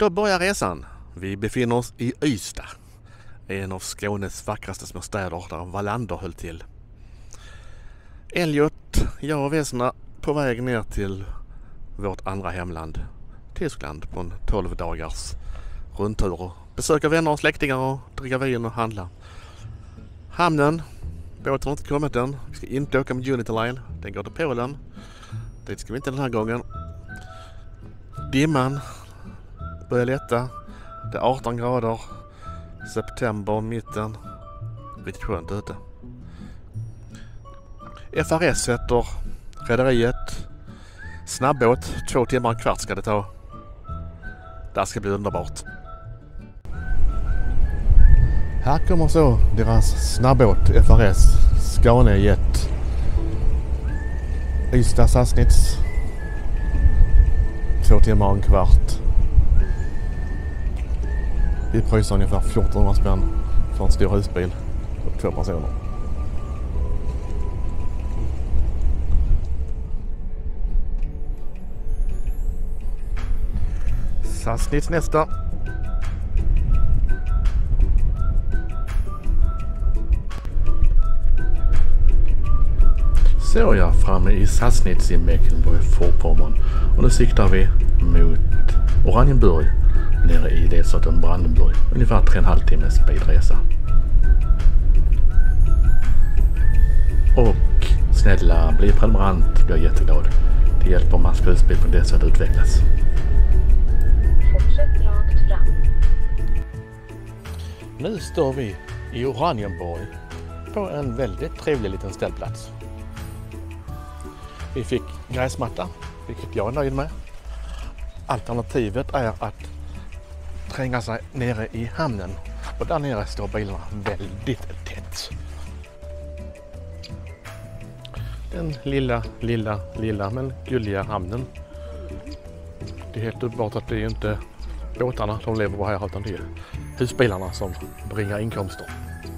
Då börjar resan. Vi befinner oss i Ystad, en av Skånes vackraste små städer där Wallander höll till. Elliot, jag och Vesna på väg ner till vårt andra hemland, Tyskland, på en 12 dagars rundtur och besöka vänner och släktingar och dricka vin och handla. Hamnen, båten har inte kommit än. Vi ska inte åka med Unity Line, den går till Polen. Det ska vi inte den här gången. Dimman börjar lätta. Det är 18 grader. September mitten. Riktigt skönt ute. FRS heter rederiet. Snabbåt, 2 timmar och en kvart ska det ta. Det ska bli underbart. Här kommer så deras snabbåt FRS Skånejet. Ystad Sassnitz. 2 timmar och en kvart. Vi pröjsar ungefär 1400 spänn för en stor husbil och 2 personer. Sassnitz nästa. Så jag framme i Sassnitz i Mecklenburg-Vorpommern och nu siktar vi mot Oranienburg nere i delstaten Brandenburg. Ungefär 3,5 timmes bilresa. Och snälla, bli prenumerant, blir jag jätteglad. Det hjälper Mask husbil på det så att det utvecklas. Fortsätt rakt fram. Nu står vi i Oranienburg på en väldigt trevlig liten ställplats. Vi fick gräsmatta, vilket jag är nöjd med. Alternativet är att tränga sig nere i hamnen. Och där nere står bilarna väldigt tätt. Den lilla men gulliga hamnen. Det är helt uppenbart att det är inte båtarna som lever på här utan det är husbilarna som bringar inkomster.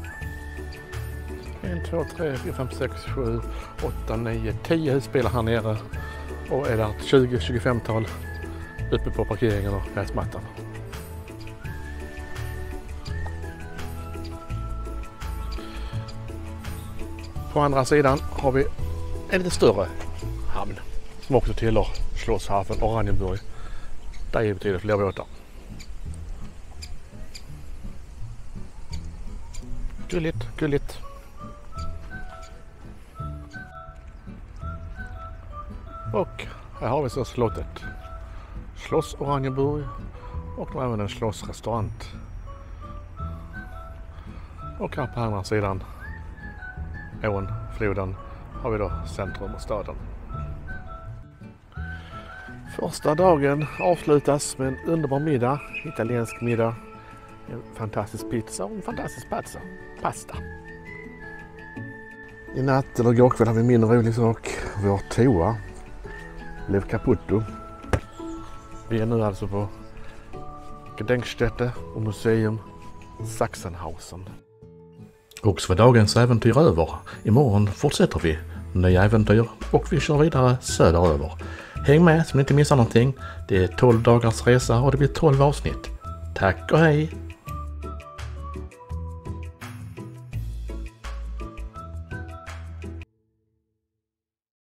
1, 2, 3, 4, 5, 6, 7, 8, 9, 10 husbilar här nere och är det 20-25-tal uppe på parkeringen och gräsmattan. På andra sidan har vi en lite större hamn som också tillhör Schlosshafen Oranienburg. Där är betydligt fler båtar. Gulligt. Och här har vi så slottet. Schloss Oranienburg och de har även en schlossrestaurang. Och här på andra sidan ån, floden, har vi då centrum och staden. Första dagen avslutas med en underbar middag, italiensk middag, en fantastisk pizza och en fantastisk pasta. I natt eller igår kväll har vi en mindre rolig sak. Vår toa blev kaputto. Vi är nu alltså på Gedenkstätte och museum Sachsenhausen. Och så var dagens äventyr över. Imorgon fortsätter vi nya äventyr och vi kör vidare söderöver. Häng med så ni inte missar någonting. Det är 12 dagars resa och det blir 12 avsnitt. Tack och hej!